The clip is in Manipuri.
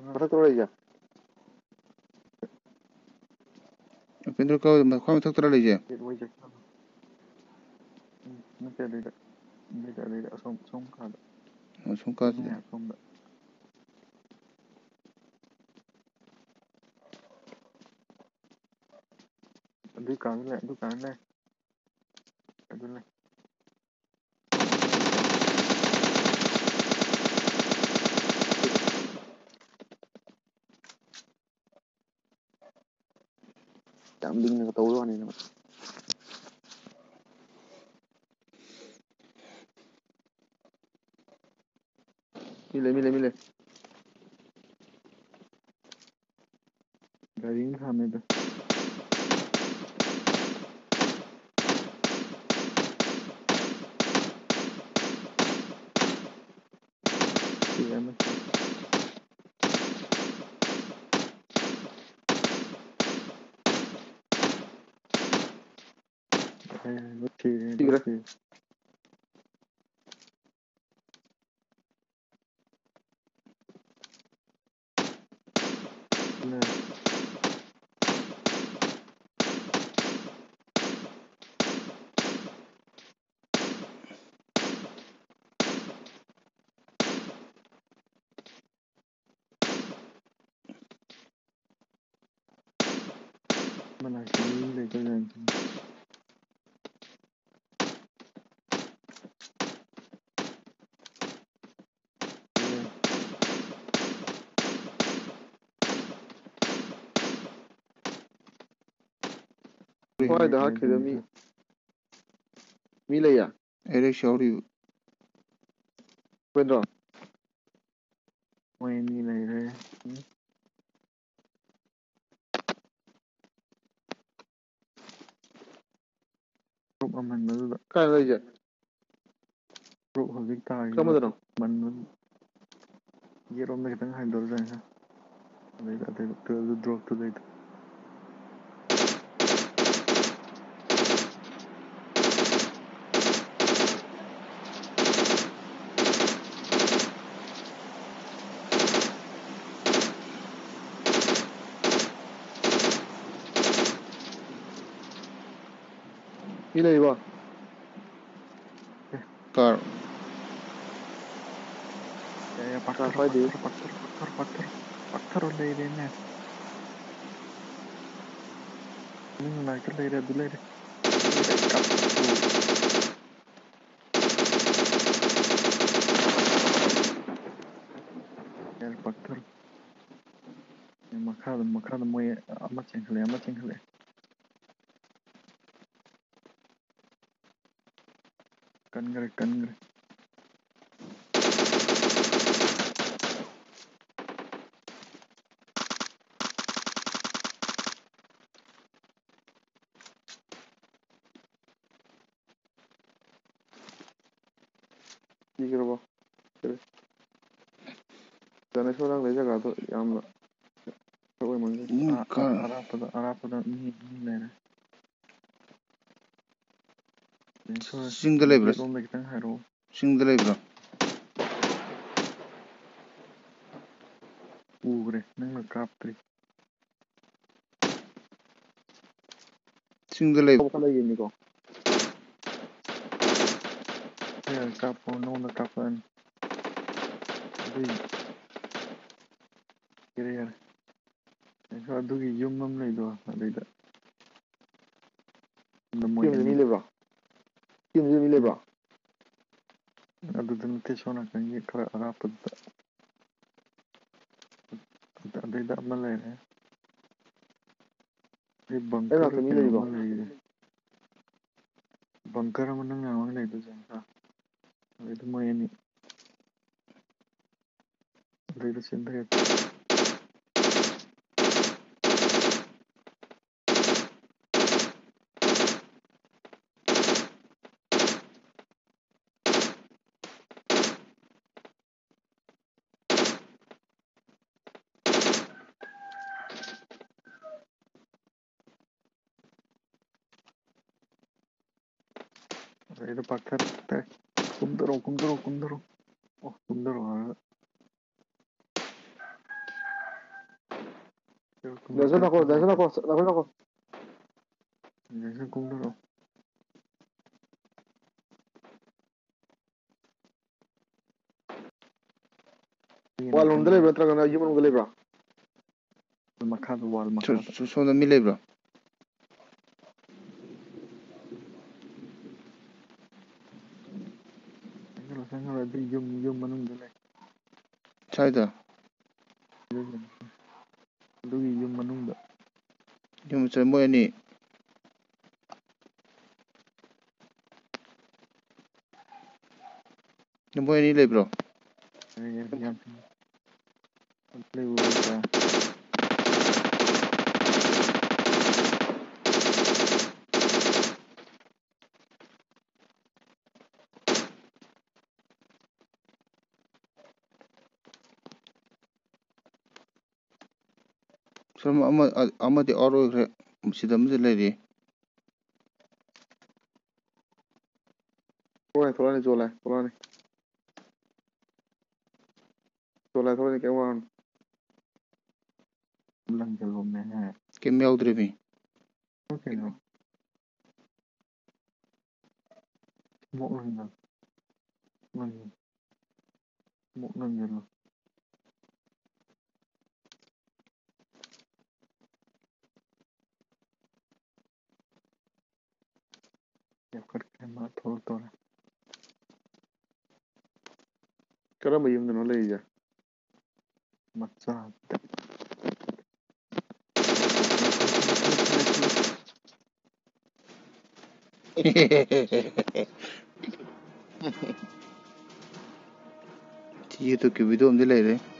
ꯃꯊꯛꯇ ꯂꯩꯁꯦ ꯎꯄꯦꯟꯗ꯭ꯔ ꯈ꯭ꯋꯥꯏ ꯃꯊꯛꯇꯔ ꯂꯩꯁꯦ ꯅꯠꯇꯦ ꯑꯗꯩꯗ ꯑꯁꯣꯝ ꯀꯥꯗ ꯁꯨꯝ ꯀꯥꯁꯤꯗ ꯑꯁꯣꯝꯗ ꯑꯗꯨꯏ ꯀꯥꯗ ꯂꯩ ꯑꯗꯨ ꯀꯥꯗ ꯂꯩ ꯑꯗꯨ ꯂꯩ ꯌꯥꯝ ꯂꯤꯡꯅꯒ ꯇꯧꯕ ꯋꯥꯅꯤꯅ ꯃꯤ ꯂꯩ ꯒꯥꯔꯤ ꯑꯃ ꯈꯥꯝꯃꯦꯗ Mana kami legal yang Why the heck is me laya? Eric Shauri Pedro. Why me laya? Group aman na kaya laya? Group hojik tayo. Kamo doon? Man. Yerom na kitang handle dyan ha. Ito drop to dito. Ilay ba? Car. Ya pakar lay rin na. Ano na ito lay rin dulay rin. Ya pakar. Makada mo ama cengkle. Kangre. Igro ba? Dana solang lay jaga to yam oy man arapada ni lay. Single labor. Rom kitang haro. Single labor. Ugre nang kaptri. Single labor. Kala yun ko. Ya kapo no kapan. Kira. Ito adugi yung mam lay do adida. Kim ni lebra. Adudan tesona kan ye kara arapada. Adida malay ne. Di bunker malay. Bunker man nang lay do jang. Adida mo yani. Adida sindre. Adida pakar. Kumdaro. Oh kumdaro. Dancer ꯅꯥꯀꯣ dancer ꯅꯥꯀꯣ dancer ꯀꯨꯝꯗꯔꯣ ꯋꯥꯜ ꯔꯣꯝꯗ ꯂꯩꯕ꯭ꯔꯥ ꯅꯠꯇ꯭ꯔꯒꯅ ꯌꯨꯝ ꯃꯅꯨꯡꯗ ꯂꯩꯕ꯭ꯔꯥ ꯃꯈꯥꯗ ꯋꯥꯜ ꯃꯈꯥꯗ ꯁꯣꯝꯗ ꯃꯤ ꯂꯩꯕ꯭ꯔꯣ ꯆꯪꯉꯔꯣꯏ ꯑꯗꯨ ꯌꯨꯝ ꯃꯅꯨꯡꯗ ꯂꯩ ꯁ꯭ꯋꯥꯏꯗ ꯑꯗꯨꯒꯤ ꯌꯨꯝ ꯃꯅꯨꯡꯗ ꯌꯨꯝ ꯃꯣꯏ ꯑꯅꯤ ꯃꯣꯏ ꯑꯅꯤ ꯂꯩꯕ꯭ꯔꯣ ꯁꯣꯝ ꯑꯃꯗꯤ ꯑꯥꯎꯠ ꯑꯣꯏꯈ꯭ꯔꯦ ꯁꯤꯗ ꯑꯃꯗꯤ ꯂꯩꯔꯤ ꯊꯣꯛꯂꯛꯑꯅꯤ ꯊꯣꯛꯂꯛꯑꯅꯤ ꯀꯩꯝ ꯋꯥꯔꯨꯅꯨ ꯂꯪꯁꯤꯜꯂꯣꯃꯦ ꯀꯩꯝ ꯌꯥꯎꯗ꯭ꯔꯤꯃꯤ ꯀꯩꯅꯣ ꯃꯨꯛ ꯂꯪꯁꯤꯜꯂꯣ ꯃꯥ ꯊꯣꯛꯂꯛꯇꯧꯔꯦ ꯀꯔꯝꯕ ꯌꯨꯝꯗꯅꯣ ꯂꯩꯔꯤꯁꯦ ꯃꯆꯥ ꯌꯨꯇꯨꯕꯀꯤ ꯚꯤꯗꯤꯑꯣ ꯑꯃꯗꯤ ꯂꯩꯔꯦ